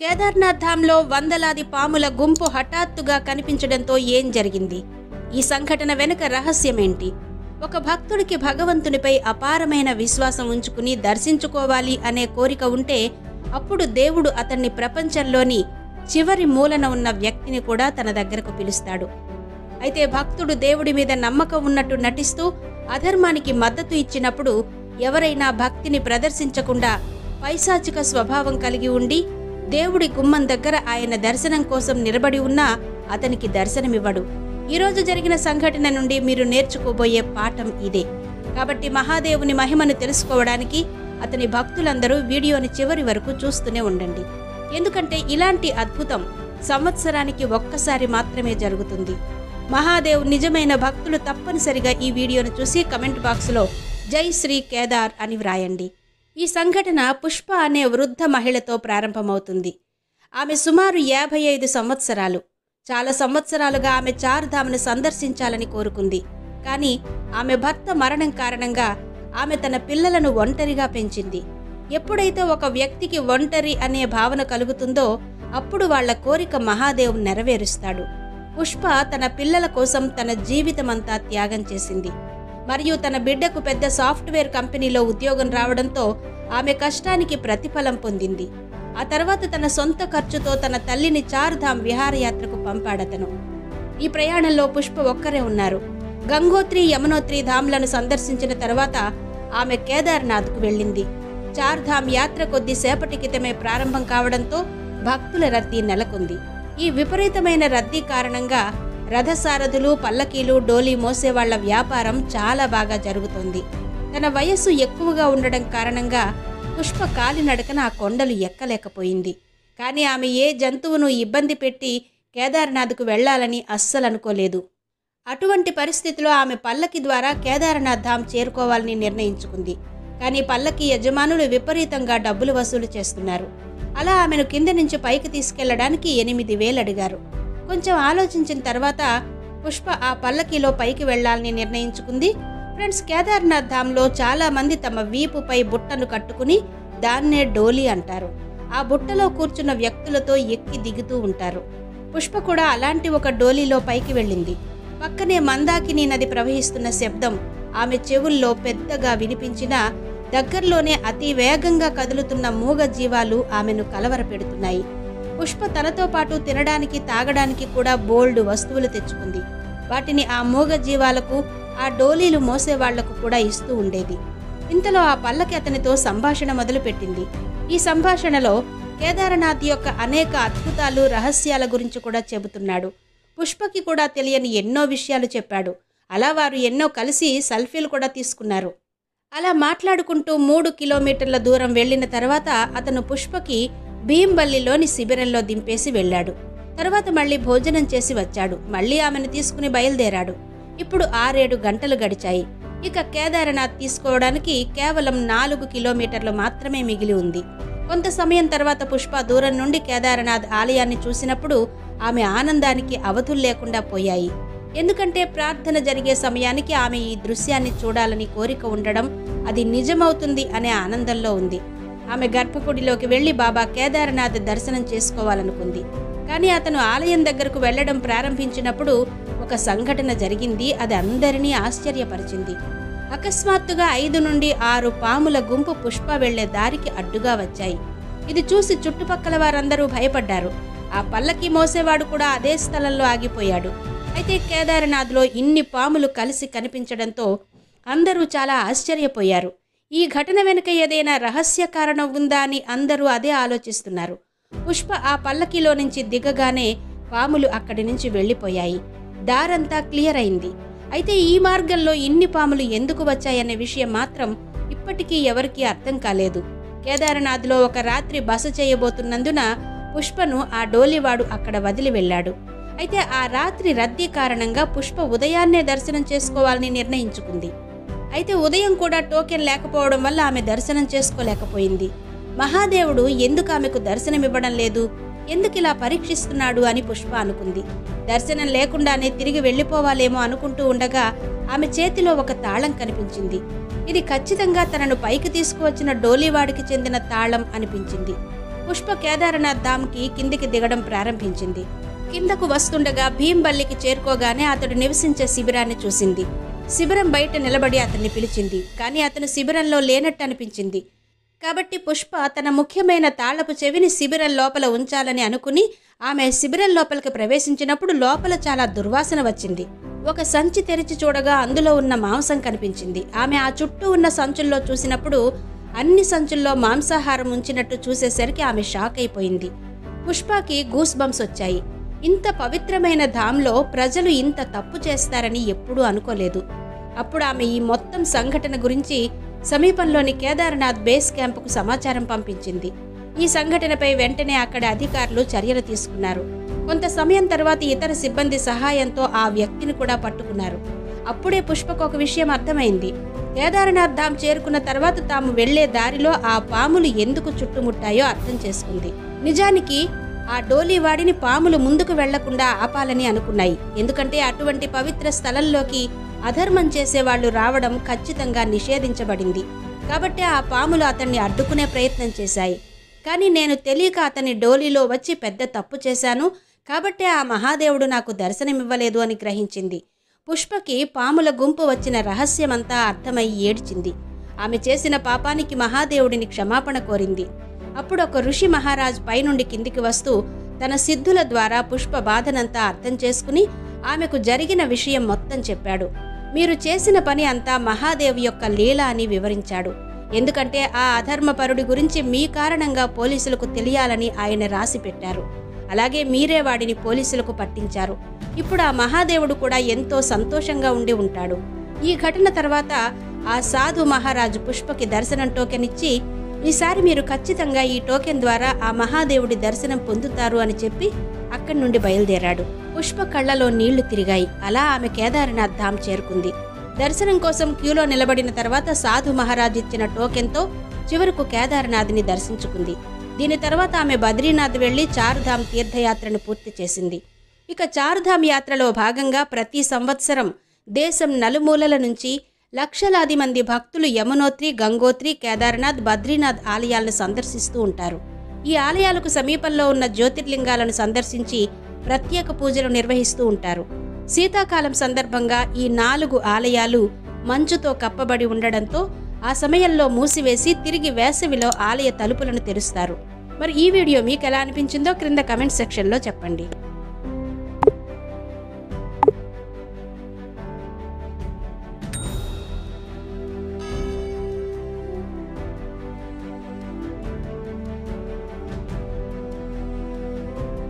కేదార్నాథ్ ధామ్లో వందలాది పాముల గుంపు హఠాత్తుగా కనిపించడంతో ఏం జరిగింది? ఈ సంఘటన వెనుక రహస్యమేంటి? ఒక భక్తుడికి భగవంతునిపై అపారమైన విశ్వాసం ఉంచుకుని దర్శించుకోవాలి అనే కోరిక ఉంటే అప్పుడు దేవుడు అతన్ని ప్రపంచంలోని చివరి మూలన ఉన్న వ్యక్తిని కూడా తన దగ్గరకు పిలుస్తాడు. అయితే భక్తుడు దేవుడి మీద నమ్మకం ఉన్నట్టు నటిస్తూ అధర్మానికి మద్దతు ఇచ్చినప్పుడు ఎవరైనా భక్తిని ప్రదర్శించకుండా పైశాచిక స్వభావం కలిగి ఉండి దేవుడి గుమ్మం దగ్గర ఆయన దర్శనం కోసం నిలబడి ఉన్నా అతనికి దర్శనమివ్వడు. ఈరోజు జరిగిన సంఘటన నుండి మీరు నేర్చుకోబోయే పాఠం ఇదే. కాబట్టి మహాదేవుని మహిమను తెలుసుకోవడానికి అతని భక్తులందరూ వీడియోని చివరి వరకు చూస్తూనే ఉండండి. ఎందుకంటే ఇలాంటి అద్భుతం సంవత్సరానికి ఒక్కసారి మాత్రమే జరుగుతుంది. మహాదేవ్ నిజమైన భక్తులు తప్పనిసరిగా ఈ వీడియోను చూసి కమెంట్ బాక్సులో జై శ్రీ కేదార్ అని వ్రాయండి. ఈ సంఘటన పుష్ప అనే వృద్ధ మహిళతో ప్రారంభమవుతుంది. ఆమె సుమారు 55 సంవత్సరాలు. చాలా సంవత్సరాలుగా ఆమె చార్ధామ్ను సందర్శించాలని కోరుకుంది. కానీ ఆమె భర్త మరణం కారణంగా ఆమె తన పిల్లలను ఒంటరిగా పెంచింది. ఎప్పుడైతే ఒక వ్యక్తికి ఒంటరి అనే భావన కలుగుతుందో అప్పుడు వాళ్ల కోరిక మహాదేవ్ నెరవేరుస్తాడు. పుష్ప తన పిల్లల కోసం తన జీవితమంతా త్యాగం చేసింది. మరియు తన బిడ్డకు పెద్ద సాఫ్ట్వేర్ కంపెనీలో ఉద్యోగం రావడంతో ఆమె కష్టానికి ప్రతిఫలం పొందింది. ఆ తర్వాత తన సొంత ఖర్చుతో తన తల్లిని చార్ధామ్ విహారయాత్రకు పంపాడతను. ఈ ప్రయాణంలో పుష్ప ఒక్కరే ఉన్నారు. గంగోత్రి, యమునోత్రి ధామ్లను సందర్శించిన తర్వాత ఆమె కేదార్నాథ్కు వెళ్ళింది. చార్ధామ్ యాత్ర కొద్దిసేపటి క్రితమే ప్రారంభం కావడంతో భక్తుల రద్దీ నెలకొంది. ఈ విపరీతమైన రద్దీ కారణంగా రథసారథులు, పల్లకీలు, డోలీ మోసేవాళ్ల వ్యాపారం చాలా బాగా జరుగుతోంది. తన వయస్సు ఎక్కువగా ఉండడం కారణంగా పుష్ప కాలినడకన ఆ కొండలు ఎక్కలేకపోయింది. కానీ ఆమె ఏ జంతువును ఇబ్బంది పెట్టి కేదార్నాథ్కు వెళ్లాలని అస్సలనుకోలేదు. అటువంటి పరిస్థితిలో ఆమె పల్లకి ద్వారా కేదార్నాథ్ ధామ్ చేరుకోవాలని నిర్ణయించుకుంది. కానీ పల్లకి యజమానులు విపరీతంగా డబ్బులు వసూలు చేస్తున్నారు. అలా ఆమెను కింద నుంచి పైకి తీసుకెళ్లడానికి 8,000 అడిగారు. కొంచెం ఆలోచించిన తర్వాత పుష్ప ఆ పల్లకీలో పైకి వెళ్లాలని నిర్ణయించుకుంది. ఫ్రెండ్స్, కేదార్నాథ్ ధామ్లో చాలా మంది తమ వీపుపై బుట్టను కట్టుకుని దాన్నే డోలీ అంటారు. ఆ బుట్టలో కూర్చున్న వ్యక్తులతో ఎక్కి దిగుతూ ఉంటారు. పుష్ప కూడా అలాంటి ఒక డోలీలో పైకి వెళ్ళింది. పక్కనే మందాకిని నది ప్రవహిస్తున్న శబ్దం ఆమె చెవుల్లో పెద్దగా వినిపించినా దగ్గరలోనే అతి వేగంగా కదులుతున్న మూగ జీవాలు ఆమెను కలవరపెడుతున్నాయి. పుష్ప తనతో పాటు తినడానికి, తాగడానికి కూడా బోల్డ్ వస్తువులు తెచ్చుకుంది. వాటిని ఆ మూగ జీవాలకు, ఆ డోలీలు మోసేవాళ్లకు కూడా ఇస్తూ ఉండేది. ఇంతలో ఆ పల్లకి అతనితో సంభాషణ మొదలుపెట్టింది. ఈ సంభాషణలో కేదార్నాథ్ యొక్క అనేక అద్భుతాలు, రహస్యాల గురించి కూడా చెబుతున్నాడు. పుష్పకి కూడా తెలియని ఎన్నో విషయాలు చెప్పాడు. అలా వారు ఎన్నో కలిసి సెల్ఫీలు కూడా తీసుకున్నారు. అలా మాట్లాడుకుంటూ 3 కిలోమీటర్ల దూరం వెళ్లిన తర్వాత అతను పుష్పకి భీంబల్లిలోని శిబిరంలో దింపేసి వెళ్ళాడు. తర్వాత మళ్లీ భోజనం చేసి వచ్చాడు. మళ్లీ ఆమెను తీసుకుని బయలుదేరాడు. ఇప్పుడు 6-7 గంటలు గడిచాయి. ఇక కేదార్నాథ్ తీసుకోవడానికి కేవలం 4 కిలోమీటర్లు మాత్రమే మిగిలి ఉంది. కొంత సమయం తర్వాత పుష్ప దూరం నుండి కేదార్నాథ్ ఆలయాన్ని చూసినప్పుడు ఆమె ఆనందానికి అవధులు లేకుండా పోయాయి. ఎందుకంటే ప్రార్థన జరిగే సమయానికి ఆమె ఈ దృశ్యాన్ని చూడాలని కోరిక ఉండడం, అది నిజమవుతుంది అనే ఆనందంలో ఉంది. ఆమె గర్భగుడిలోకి వెళ్లి బాబా కేదార్నాథ్ దర్శనం చేసుకోవాలనుకుంది. కానీ అతను ఆలయం దగ్గరకు వెళ్లడం ప్రారంభించినప్పుడు ఒక సంఘటన జరిగింది. అది అందరినీ ఆశ్చర్యపరిచింది. అకస్మాత్తుగా 5 నుండి 6 పాముల గుంపు పుష్ప వెళ్లే దారికి అడ్డుగా వచ్చాయి. ఇది చూసి చుట్టుపక్కల వారందరూ భయపడ్డారు. ఆ పల్లకి మోసేవాడు కూడా అదే స్థలంలో ఆగిపోయాడు. అయితే కేదార్నాథ్లో ఇన్ని పాములు కలిసి కనిపించడంతో అందరూ చాలా ఆశ్చర్యపోయారు. ఈ ఘటన వెనుక ఏదైనా రహస్య కారణం ఉందా అని అందరూ అదే ఆలోచిస్తున్నారు. పుష్ప ఆ పల్లకిలో నుంచి దిగగానే పాములు అక్కడి నుంచి వెళ్లిపోయాయి. దారంతా క్లియర్ అయింది. అయితే ఈ మార్గంలో ఇన్ని పాములు ఎందుకు వచ్చాయనే విషయం మాత్రం ఇప్పటికీ ఎవరికీ అర్థం కాలేదు. కేదార్నాథ్లో ఒక రాత్రి బస చేయబోతున్నందున పుష్పను ఆ డోలివాడు అక్కడ వదిలి వెళ్లాడు. అయితే ఆ రాత్రి రద్దీ కారణంగా పుష్ప ఉదయాన్నే దర్శనం చేసుకోవాలని నిర్ణయించుకుంది. అయితే ఉదయం కూడా టోకెన్ లేకపోవడం వల్ల ఆమె దర్శనం చేసుకోలేకపోయింది. మహాదేవుడు ఎందుకు ఆమెకు దర్శనమివ్వడం లేదు, ఎందుకు ఇలా పరీక్షిస్తున్నాడు అని పుష్ప అనుకుంది. దర్శనం లేకుండానే తిరిగి వెళ్లిపోవాలేమో అనుకుంటూ ఉండగా ఆమె చేతిలో ఒక తాళం కనిపించింది. ఇది ఖచ్చితంగా తనను పైకి తీసుకువచ్చిన డోలీవాడికి చెందిన తాళం అనిపించింది. పుష్ప కేదార్నాథ్ ధామ్కి కిందికి దిగడం ప్రారంభించింది. కిందకు వస్తుండగా భీంబల్లికి చేరుకోగానే అతడు నివసించే శిబిరాన్ని చూసింది. శిబిరం బయట నిలబడి అతన్ని పిలిచింది. కానీ అతను శిబిరంలో లేనట్టు అనిపించింది. కాబట్టి పుష్ప తన ముఖ్యమైన తాళపు చెవిని శిబిరం లోపల ఉంచాలని అనుకుని ఆమె శిబిరం లోపలికి ప్రవేశించినప్పుడు లోపల చాలా దుర్వాసన వచ్చింది. ఒక సంచి తెరిచి చూడగా అందులో ఉన్న మాంసం కనిపించింది. ఆమె ఆ చుట్టూ ఉన్న సంచుల్లో చూసినప్పుడు అన్ని సంచుల్లో మాంసాహారం ఉంచినట్టు చూసేసరికి ఆమె షాక్ అయిపోయింది. పుష్పకి గూస్ బంప్స్ వచ్చాయి. ఇంత పవిత్రమైన ధామ్లో ప్రజలు ఇంత తప్పు చేస్తారని ఎప్పుడూ అనుకోలేదు. అప్పుడు ఆమె ఈ మొత్తం సంఘటన గురించి సమీపంలోని కేదార్నాథ్ బేస్ క్యాంపుకు సమాచారం పంపించింది. ఈ సంఘటనపై వెంటనే అక్కడ అధికారులు చర్యలు తీసుకున్నారు. కొంత సమయం తర్వాత ఇతర సిబ్బంది సహాయంతో ఆ వ్యక్తిని కూడా పట్టుకున్నారు. అప్పుడే పుష్పకు ఒక విషయం అర్థమైంది. కేదార్నాథ్ ధామ్ చేరుకున్న తర్వాత తాము వెళ్లే దారిలో ఆ పాములు ఎందుకు చుట్టుముట్టాయో అర్థం చేసుకుంది. నిజానికి ఆ డోలీవాడిని పాములు ముందుకు వెళ్లకుండా ఆపాలని అనుకున్నాయి. ఎందుకంటే అటువంటి పవిత్ర స్థలంలోకి అధర్మం చేసేవాళ్లు రావడం ఖచ్చితంగా నిషేధించబడింది. కాబట్టి ఆ పాములు అతన్ని అడ్డుకునే ప్రయత్నం చేశాయి. కానీ నేను తెలియక అతని డోలీలో వచ్చి పెద్ద తప్పు చేశాను, కాబట్టి ఆ మహాదేవుడు నాకు దర్శనమివ్వలేదు అని గ్రహించింది. పుష్పకి పాముల గుంపు వచ్చిన రహస్యమంతా అర్థమై ఏడ్చింది. ఆమె చేసిన పాపానికి మహాదేవుడిని క్షమాపణ కోరింది. అప్పుడు ఒక ఋషి మహారాజ్ పైనుండి కిందికి వస్తూ తన సిద్ధుల ద్వారా పుష్ప బాధనంతా అర్థం చేసుకుని ఆమెకు జరిగిన విషయం మొత్తం చెప్పాడు. మీరు చేసిన పని అంతా మహాదేవి యొక్క లీల అని వివరించాడు. ఎందుకంటే ఆ అధర్మపరుడి గురించి మీ కారణంగా పోలీసులకు తెలియాలని ఆయన రాసి పెట్టారు. అలాగే మీరే వాడిని పోలీసులకు పట్టించారు. ఇప్పుడు ఆ మహాదేవుడు కూడా ఎంతో సంతోషంగా ఉండి ఉంటాడు. ఈ ఘటన తర్వాత ఆ సాధు మహారాజు పుష్పకి దర్శనం టోకెన్ ఇచ్చి, ఈసారి మీరు ఖచ్చితంగా ఈ టోకెన్ ద్వారా ఆ మహాదేవుడి దర్శనం పొందుతారు అని చెప్పి అక్కడి నుండి బయలుదేరాడు. పుష్ప కళ్లలో నీళ్లు తిరిగాయి. అలా ఆమె కేదార్నాథ్ ధామ్ చేరుకుంది. దర్శనం కోసం క్యూలో నిలబడిన తర్వాత సాధు మహారాజ్ ఇచ్చిన టోకెన్తో చివరకు కేదార్నాథ్ని దర్శించుకుంది. దీని తర్వాత ఆమె బద్రీనాథ్ వెళ్లి చార్ధామ్ తీర్థయాత్రను పూర్తి చేసింది. ఇక చార్ధామ్ యాత్రలో భాగంగా ప్రతి సంవత్సరం దేశం నలుమూలల నుంచి లక్షలాది మంది భక్తులు యమునోత్రి, గంగోత్రి, కేదార్నాథ్, బద్రీనాథ్ ఆలయాలను సందర్శిస్తూ ఉంటారు. ఈ ఆలయాలకు సమీపంలో ఉన్న జ్యోతిర్లింగాలను సందర్శించి ప్రత్యేక పూజలు నిర్వహిస్తూ ఉంటారు. శీతాకాలం సందర్భంగా ఈ 4 ఆలయాలు మంచుతో కప్పబడి ఉండడంతో ఆ సమయంలో మూసివేసి తిరిగి వేసవిలో ఆలయ తలుపులను తెరుస్తారు. మరి ఈ వీడియో మీకు ఎలా అనిపించిందో క్రింద కమెంట్ సెక్షన్లో చెప్పండి.